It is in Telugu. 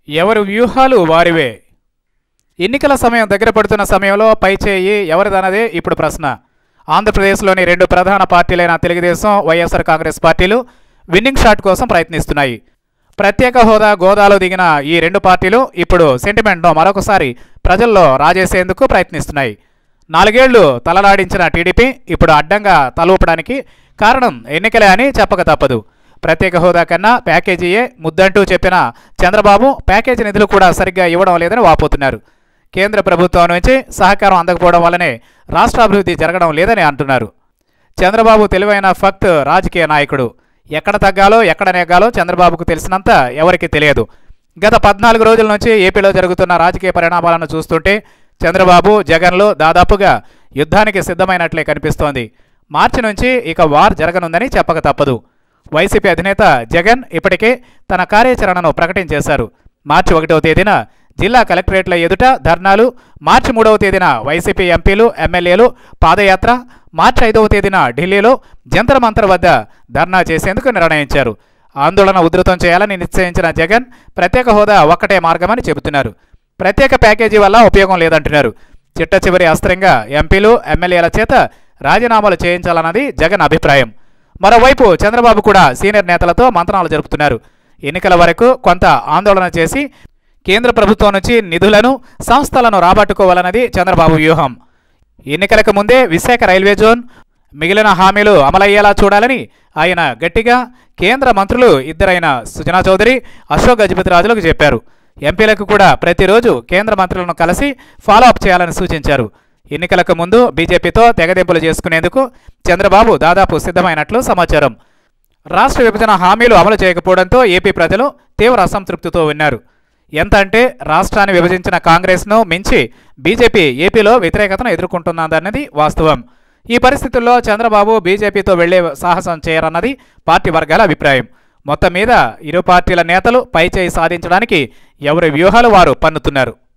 ఎవరి వ్యూహాలు వారివే. ఎన్నికల సమయం దగ్గర పడుతున్న సమయంలో పైచేయి ఎవరిదన్నదే ఇప్పుడు ప్రశ్న. ఆంధ్రప్రదేశ్లోని రెండు ప్రధాన పార్టీలైన తెలుగుదేశం, వైఎస్ఆర్ కాంగ్రెస్ పార్టీలు విన్నింగ్ షాట్ కోసం ప్రయత్నిస్తున్నాయి. ప్రత్యేక హోదా గోదాలో దిగిన ఈ రెండు పార్టీలు ఇప్పుడు సెంటిమెంట్ను మరొకసారి ప్రజల్లో రాజేసేందుకు ప్రయత్నిస్తున్నాయి. 4 ఏళ్లు తలలాడించిన టీడీపీ ఇప్పుడు అడ్డంగా తలూపడానికి కారణం ఎన్నికలే అని చెప్పక తప్పదు. ప్రత్యేక హోదా కన్నా ప్యాకేజీయే ముద్దంటూ చెప్పిన చంద్రబాబు ప్యాకేజీ నిధులు కూడా సరిగ్గా ఇవ్వడం లేదని వాపోతున్నారు. కేంద్ర ప్రభుత్వం నుంచి సహకారం అందకపోవడం వల్లనే రాష్ట్ర అభివృద్ధి జరగడం లేదని అంటున్నారు. చంద్రబాబు తెలివైన ఫక్త్ రాజకీయ నాయకుడు. ఎక్కడ తగ్గాలో ఎక్కడ నెగ్గాలో చంద్రబాబుకు తెలిసినంత ఎవరికి తెలియదు. గత 14 రోజుల నుంచి ఏపీలో జరుగుతున్న రాజకీయ పరిణామాలను చూస్తుంటే చంద్రబాబు, జగన్లు దాదాపుగా యుద్ధానికి సిద్ధమైనట్లే కనిపిస్తోంది. మార్చి నుంచి ఇక వార్ జరగనుందని చెప్పక తప్పదు. వైసీపీ అధినేత జగన్ ఇప్పటికే తన కార్యాచరణను ప్రకటించేశారు. మార్చి 1వ తేదీన జిల్లా కలెక్టరేట్ల ఎదుట ధర్నాలు, మార్చి 3వ తేదీన వైసీపీ ఎంపీలు, ఎమ్మెల్యేలు పాదయాత్ర, మార్చి 5వ తేదీన ఢిల్లీలో జంతర్ మంతర్ వద్ద ధర్నా చేసేందుకు నిర్ణయించారు. ఆందోళన ఉధృతం చేయాలని నిశ్చయించిన జగన్ ప్రత్యేక హోదా ఒక్కటే మార్గమని చెబుతున్నారు. ప్రత్యేక ప్యాకేజీ వల్ల ఉపయోగం లేదంటున్నారు. చిట్ట చివరి అస్త్రంగా ఎంపీలు, ఎమ్మెల్యేల చేత రాజీనామాలు చేయించాలన్నది జగన్ అభిప్రాయం. మరోవైపు చంద్రబాబు కూడా సీనియర్ నేతలతో మంత్రాలు జరుపుతున్నారు. ఎన్నికల వరకు కొంత ఆందోళన చేసి కేంద్ర ప్రభుత్వం నుంచి నిధులను, సంస్థలను రాబట్టుకోవాలన్నది చంద్రబాబు వ్యూహం. ఎన్నికలకు ముందే విశాఖ రైల్వే జోన్, మిగిలిన హామీలు అమలయ్యేలా చూడాలని ఆయన గట్టిగా కేంద్ర మంత్రులు ఇద్దరైన సుజనా చౌదరి, అశోక్ గజపతిరాజులకు చెప్పారు. ఎంపీలకు కూడా ప్రతిరోజు కేంద్ర మంత్రులను కలిసి ఫాలో అప్ చేయాలని సూచించారు. ఎన్నికలకు ముందు బీజేపీతో తెగదెంపులు చేసుకునేందుకు చంద్రబాబు దాదాపు సిద్ధమైనట్లు సమాచారం. రాష్ట్ర విభజన హామీలు అమలు చేయకపోవడంతో ఏపీ ప్రజలు తీవ్ర అసంతృప్తితో ఉన్నారు. ఎంత అంటే రాష్ట్రాన్ని విభజించిన కాంగ్రెస్ను మించి బీజేపీ ఏపీలో వ్యతిరేకతను ఎదుర్కొంటున్నదన్నది వాస్తవం. ఈ పరిస్థితుల్లో చంద్రబాబు బీజేపీతో వెళ్లే సాహసం చేయరన్నది పార్టీ వర్గాల అభిప్రాయం. మొత్తం మీద ఇరు పార్టీల నేతలు పైచేయి సాధించడానికి ఎవరి వ్యూహాలు వారు పన్నుతున్నారు.